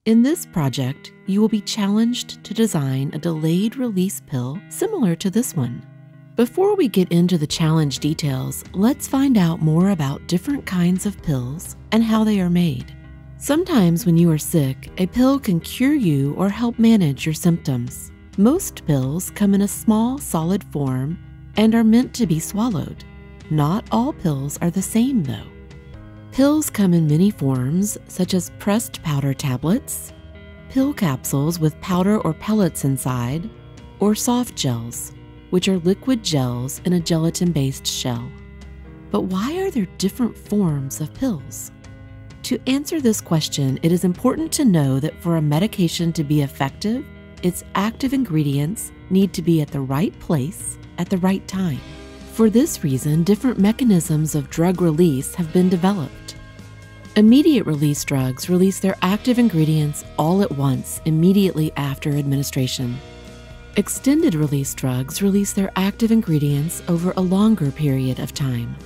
In this project, you will be challenged to design a delayed release pill similar to this one. Before we get into the challenge details, let's find out more about different kinds of pills and how they are made. Sometimes when you are sick, a pill can cure you or help manage your symptoms. Most pills come in a small, solid form and are meant to be swallowed. Not all pills are the same, though. Pills come in many forms, such as pressed powder tablets, pill capsules with powder or pellets inside, or soft gels, which are liquid gels in a gelatin-based shell. But why are there different forms of pills? To answer this question, it is important to know that for a medication to be effective, its active ingredients need to be at the right place at the right time. For this reason, different mechanisms of drug release have been developed. Immediate release drugs release their active ingredients all at once, immediately after administration. Extended release drugs release their active ingredients over a longer period of time.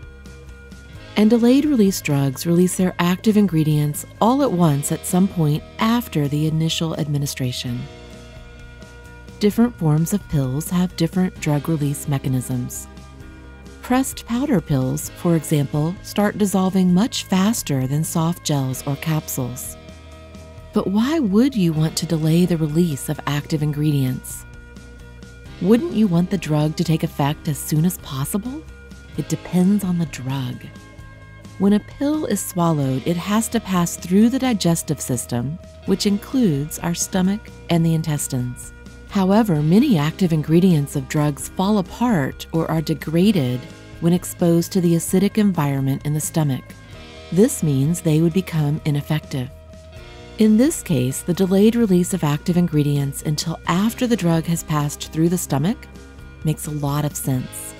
And delayed release drugs release their active ingredients all at once at some point after the initial administration. Different forms of pills have different drug release mechanisms. Pressed powder pills, for example, start dissolving much faster than soft gels or capsules. But why would you want to delay the release of active ingredients? Wouldn't you want the drug to take effect as soon as possible? It depends on the drug. When a pill is swallowed, it has to pass through the digestive system, which includes our stomach and the intestines. However, many active ingredients of drugs fall apart or are degraded when exposed to the acidic environment in the stomach. This means they would become ineffective. In this case, the delayed release of active ingredients until after the drug has passed through the stomach makes a lot of sense.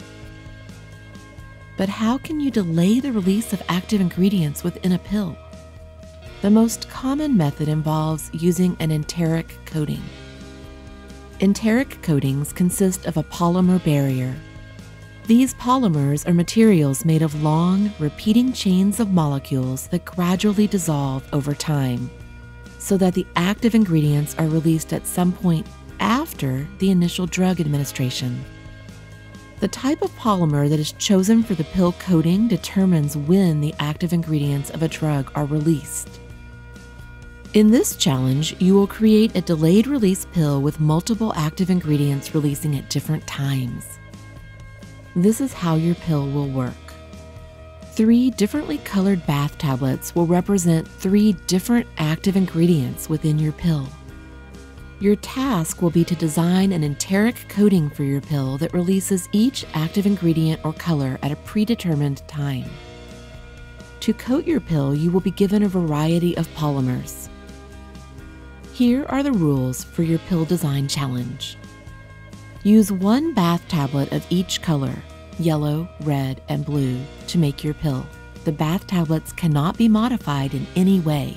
But how can you delay the release of active ingredients within a pill? The most common method involves using an enteric coating. Enteric coatings consist of a polymer barrier. These polymers are materials made of long, repeating chains of molecules that gradually dissolve over time, so that the active ingredients are released at some point after the initial drug administration. The type of polymer that is chosen for the pill coating determines when the active ingredients of a drug are released. In this challenge, you will create a delayed release pill with multiple active ingredients releasing at different times. This is how your pill will work. 3 differently colored bath tablets will represent 3 different active ingredients within your pill. Your task will be to design an enteric coating for your pill that releases each active ingredient or color at a predetermined time. To coat your pill, you will be given a variety of polymers. Here are the rules for your pill design challenge. Use 1 bath tablet of each color, yellow, red, and blue, to make your pill. The bath tablets cannot be modified in any way.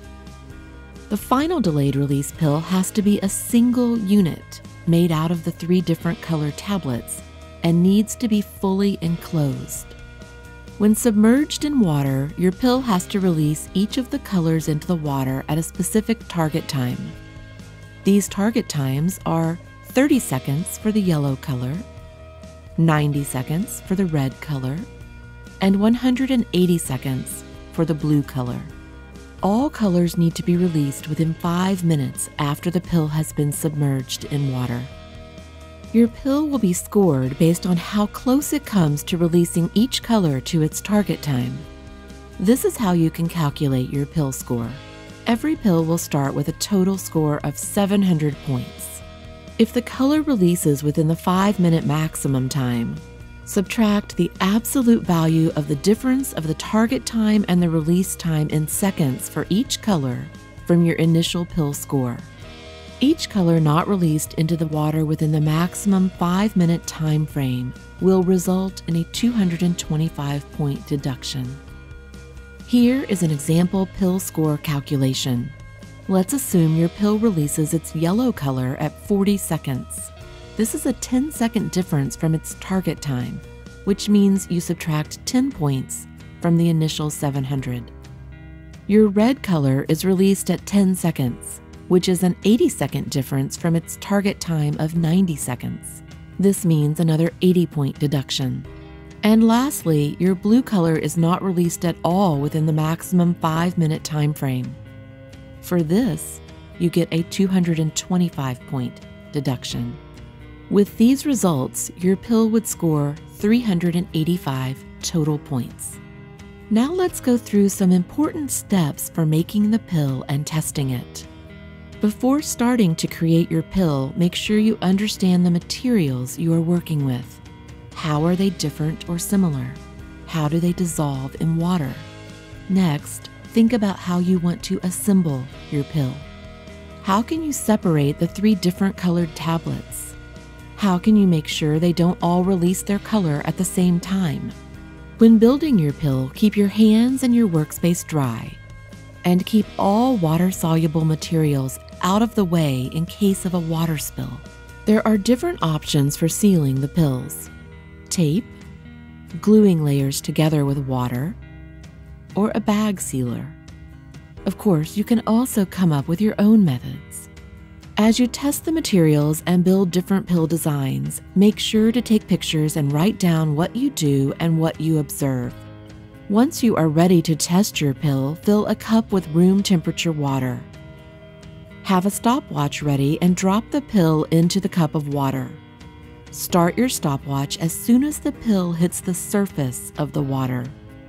The final delayed release pill has to be a single unit made out of the 3 different color tablets and needs to be fully enclosed. When submerged in water, your pill has to release each of the colors into the water at a specific target time. These target times are 30 seconds for the yellow color, 90 seconds for the red color, and 180 seconds for the blue color. All colors need to be released within 5 minutes after the pill has been submerged in water. Your pill will be scored based on how close it comes to releasing each color to its target time. This is how you can calculate your pill score. Every pill will start with a total score of 700 points. If the color releases within the 5-minute maximum time, subtract the absolute value of the difference of the target time and the release time in seconds for each color from your initial pill score. Each color not released into the water within the maximum 5-minute time frame will result in a 225-point deduction. Here is an example pill score calculation. Let's assume your pill releases its yellow color at 40 seconds. This is a 10-second difference from its target time, which means you subtract 10 points from the initial 700. Your red color is released at 10 seconds, which is an 80-second difference from its target time of 90 seconds. This means another 80-point deduction. And lastly, your blue color is not released at all within the maximum 5-minute time frame. For this, you get a 225-point deduction. With these results, your pill would score 385 total points. Now let's go through some important steps for making the pill and testing it. Before starting to create your pill, make sure you understand the materials you are working with. How are they different or similar? How do they dissolve in water? Next, think about how you want to assemble your pill. How can you separate the 3 different colored tablets? How can you make sure they don't all release their color at the same time? When building your pill, keep your hands and your workspace dry, and keep all water-soluble materials out of the way in case of a water spill. There are different options for sealing the pills: tape, gluing layers together with water, or a bag sealer. Of course, you can also come up with your own methods. As you test the materials and build different pill designs, make sure to take pictures and write down what you do and what you observe. Once you are ready to test your pill, fill a cup with room temperature water. Have a stopwatch ready and drop the pill into the cup of water. Start your stopwatch as soon as the pill hits the surface of the water.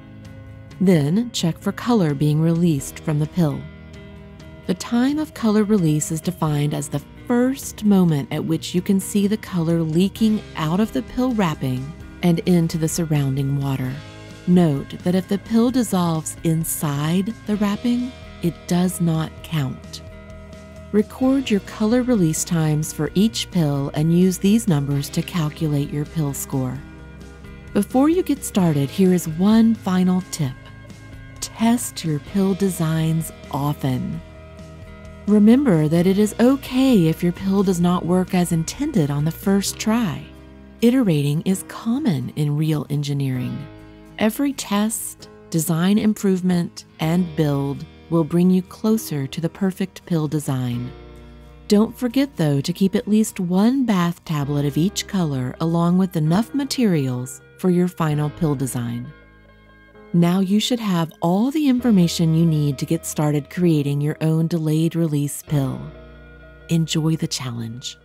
Then check for color being released from the pill. The time of color release is defined as the first moment at which you can see the color leaking out of the pill wrapping and into the surrounding water. Note that if the pill dissolves inside the wrapping, it does not count. Record your color release times for each pill and use these numbers to calculate your pill score. Before you get started, here is one final tip. Test your pill designs often. Remember that it is okay if your pill does not work as intended on the first try. Iterating is common in real engineering. Every test, design improvement, and build will bring you closer to the perfect pill design. Don't forget, though, to keep at least one bath tablet of each color along with enough materials for your final pill design. Now you should have all the information you need to get started creating your own delayed release pill. Enjoy the challenge.